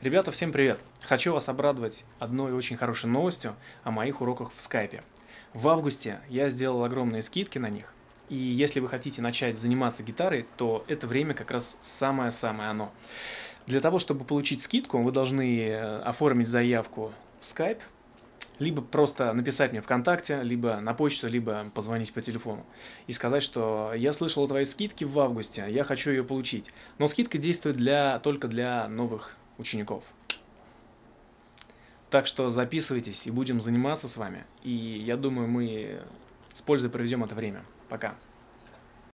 Ребята, всем привет! Хочу вас обрадовать одной очень хорошей новостью о моих уроках в скайпе. В августе я сделал огромные скидки на них, и если вы хотите начать заниматься гитарой, то это время как раз самое-самое оно. Для того, чтобы получить скидку, вы должны оформить заявку в Skype, либо просто написать мне ВКонтакте, либо на почту, либо позвонить по телефону и сказать, что я слышал о твоей скидке в августе, я хочу ее получить. Но скидка действует только для новых учеников. Так что записывайтесь и будем заниматься с вами. И я думаю, мы с пользой проведем это время. Пока.